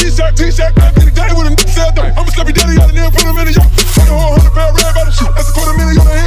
T-shirt, back in the day with a nip sell though. I'ma slap your daddy out and then put him in the yard. Put a whole 100 pound red by the shoe. That's a $250,000 on the head.